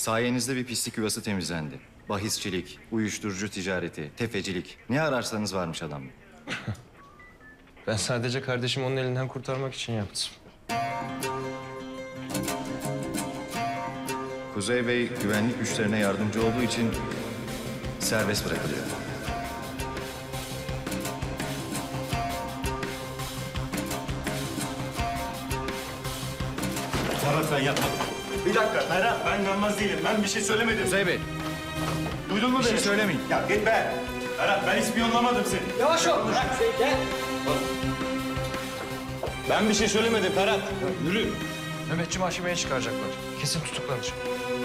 Sayenizde bir pislik yuvası temizlendi. Bahisçilik, uyuşturucu ticareti, tefecilik. Ne ararsanız varmış adamda. Ben sadece kardeşimi onun elinden kurtarmak için yaptım. Kuzey Bey güvenlik güçlerine yardımcı olduğu için serbest bırakılıyor. Ferhat ben yapmadım. Bir dakika Ferhat ben gammaz değilim. Ben bir şey söylemedim. Kuzey Bey, Duydun mu bir beni? şey söylemeyin. Ya git be. Ferhat ben ispiyonlamadım seni. Yavaş ol. Gel. Ben bir şey söylemedim Ferhat. Yürü. Mehmetçi mahkemeye çıkaracaklar. Kesin tutuklanacak.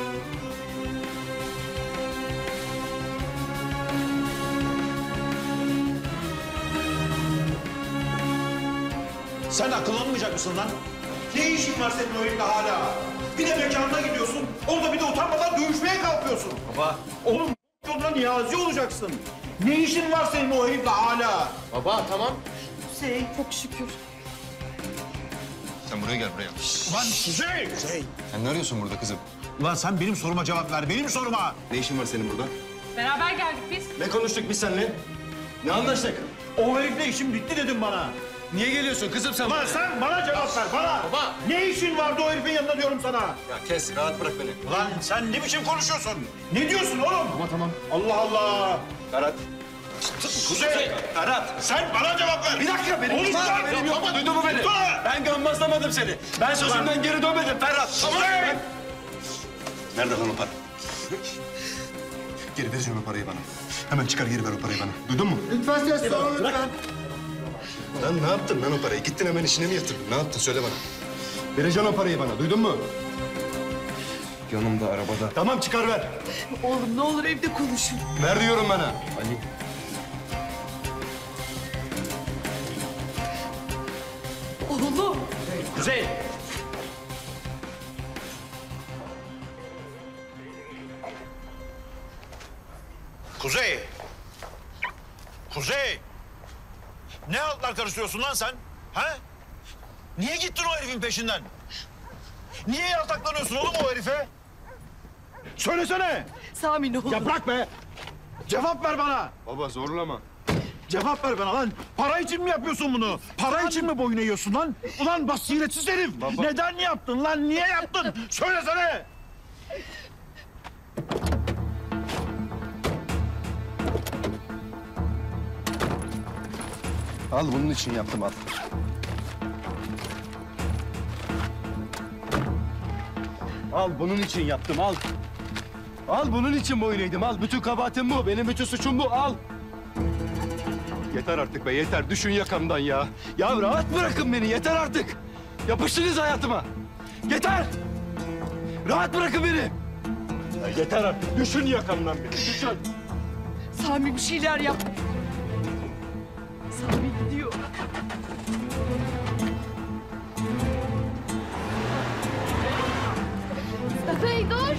Sen akıllanmayacak mısın lan? Ne işin var senin o herifle hala? Bir de mekanına gidiyorsun, orada bir de utanmadan dövüşmeye kalkıyorsun. Baba. Oğlum yoluna niyazi olacaksın. Ne işin var senin o herifle hala? Baba tamam. Hüseyin çok şükür. Sen buraya gel buraya. Ulan Kuzey! Sen ne arıyorsun burada kızım? Ulan sen benim soruma cevap ver, benim soruma. Ne işin var senin burada? Beraber geldik biz. Ne konuştuk biz seninle? Ne anlaştık? O herifle işim bitti dedim bana. Niye geliyorsun kızım sen Ulan sen bana cevap ver, bana. Baba. Ne işin vardı o herifin yanında diyorum sana. Ya kes, rahat bırak beni. Ulan sen ne biçim konuşuyorsun? Ne diyorsun oğlum? Tamam. Allah Allah. Ferhat. Kuzey! Ferhat. Sen bana cevap ver. Bir dakika benim Oğlum, hiç lan, haberim yok. baba, Duydun mu beni? dur. Ben gammazlamadım seni. Ben sözümden geri dönmedim Ferhat. Kuzey! Nerede lan o para? Geri vereceğim o parayı bana. Hemen çıkar geri ver o parayı bana. Duydun mu? Lütfen ses olun lütfen. Lan ne yaptın lan o parayı? Gittin hemen işine mi yatırdın? Ne yaptın söyle bana. Vereceksin o parayı bana. Duydun mu? Yanımda arabada. Tamam çıkar ver. Oğlum ne olur evde konuşun. Ver diyorum bana. Ali. Oğlum. Kuzey. Kuzey! Kuzey! Ne altlar karıştırıyorsun lan sen? Ha? Niye gittin o herifin peşinden? Niye yaltaklanıyorsun oğlum o herife? Söylesene! Sami ne olur. Ya bırak be! Cevap ver bana! Baba zorlama. Cevap ver bana lan! Para için mi yapıyorsun bunu? Para için mi boyun eğiyorsun lan? Ulan basiretsiz herif! Neden yaptın lan? Niye yaptın? Söylesene! Al bunun için yaptım al. Al bunun için yaptım al. Al bunun için boyun eğdim al. Bütün kabahatim bu. Benim bütün suçum bu al. Yeter artık be yeter. Düşün yakamdan ya. Ya rahat bırakın beni yeter artık. Yapıştınız hayatıma. Yeter. Rahat bırakın beni. Ya yeter artık. Düşün yakamdan beni. Düşün. Sami bir şeyler yap. Sami gidiyor. Kuzey dur.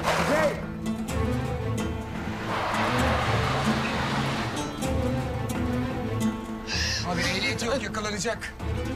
Abi ehliyeti yok yakalanacak.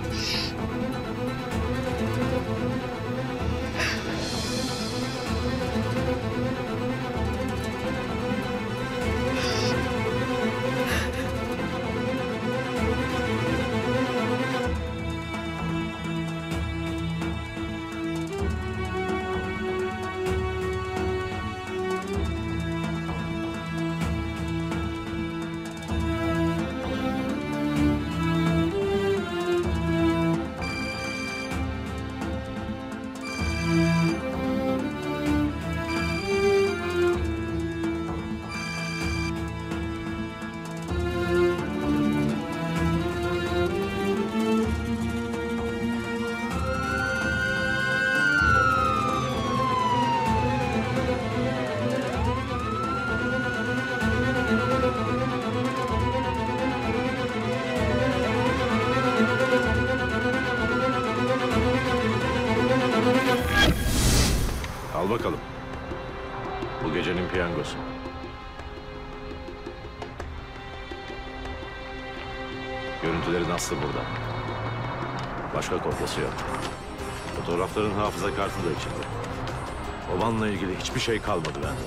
Al bakalım. Bu gecenin piyangosu. Görüntülerin aslı burada. Başka kopyası yok. Fotoğrafların hafıza kartı da içinde. Babanla ilgili hiçbir şey kalmadı bende.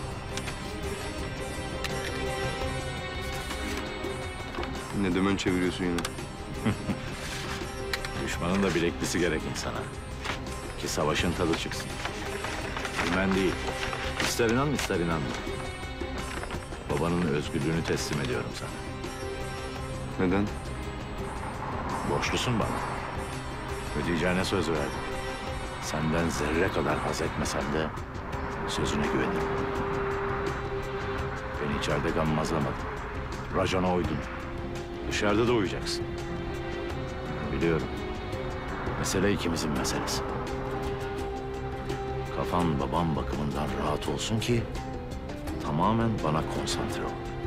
Ne dümen çeviriyorsun yine? Düşmanın da bileklisi gerek insana. Ki savaşın tadı çıksın. Bilmen değil. İster inan ister inanma. Babanın özgürlüğünü teslim ediyorum sana. Neden? Borçlusun bana. Ödeyeceğine söz verdim. Senden zerre kadar haz etmesem de sözüne güvenirim. Beni içeride gammazlamadın. Racona uydun. Dışarıda da uyacaksın. Biliyorum. Mesele ikimizin meselesi. Kafan babam bakımından rahat olsun ki tamamen bana konsantre ol.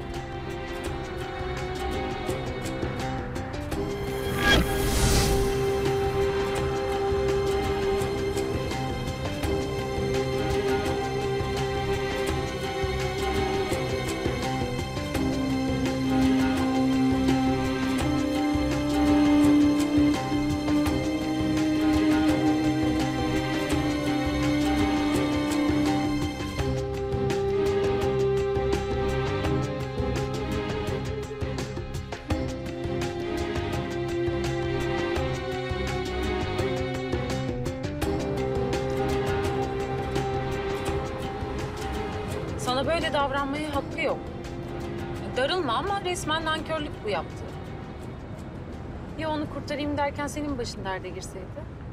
Sana böyle davranmaya hakkı yok. Darılma ama resmen nankörlük bu yaptı. Ya onu kurtarayım derken senin başın derde girseydi?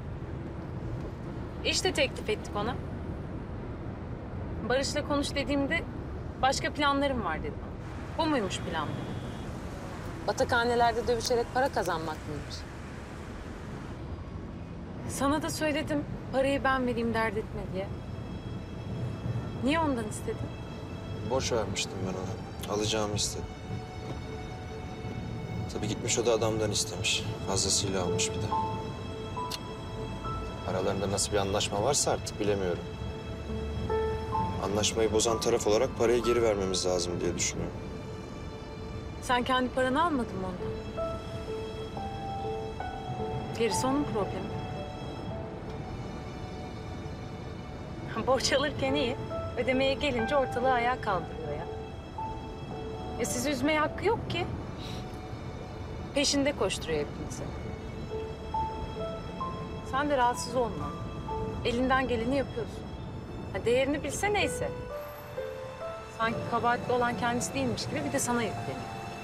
İşte teklif ettik ona. Barış'la konuş dediğimde başka planlarım var dedi. Bu muymuş planları? Batakhanelerde dövüşerek para kazanmak mıymış? Sana da söyledim parayı ben vereyim dert etme diye. Niye ondan istedin? Borç vermiştim ben ona. Alacağımı istedim. Tabii gitmiş o da adamdan istemiş. Fazlasıyla almış bir de. Aralarında nasıl bir anlaşma varsa artık bilemiyorum. Anlaşmayı bozan taraf olarak parayı geri vermemiz lazım diye düşünüyorum. Sen kendi paranı almadın mı ondan? Gerisi onun problemi. Borç alırken iyi. Ödemeye gelince ortalığı ayağa kaldırıyor ya. Sizi üzmeye hakkı yok ki. Peşinde koşturuyor hepinizi. Sen de rahatsız olma. Elinden geleni yapıyorsun. Değerini bilse neyse. Sanki kabahatli olan kendisi değilmiş gibi bir de sana yükleniyor.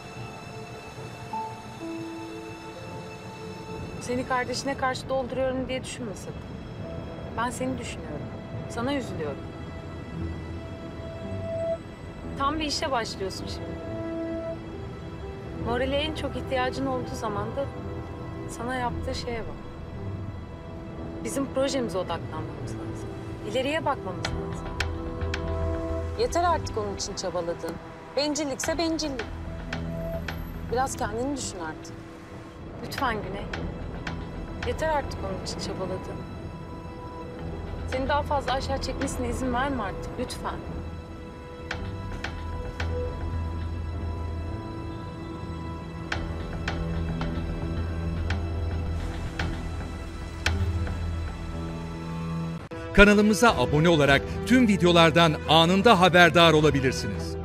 Seni kardeşine karşı dolduruyorum diye düşünme sakın. Ben seni düşünüyorum. Sana üzülüyorum. Tam bir işe başlıyorsun şimdi. Morale en çok ihtiyacın olduğu zaman da sana yaptığı şeye bak. Bizim projemize odaklanmamız lazım. İleriye bakmamız lazım. Yeter artık onun için çabaladın. Bencillikse bencillik. Biraz kendini düşün artık. Lütfen Güney. Yeter artık onun için çabaladın. Seni daha fazla aşağı çekmesine izin verme artık. Lütfen. Kanalımıza abone olarak tüm videolardan anında haberdar olabilirsiniz.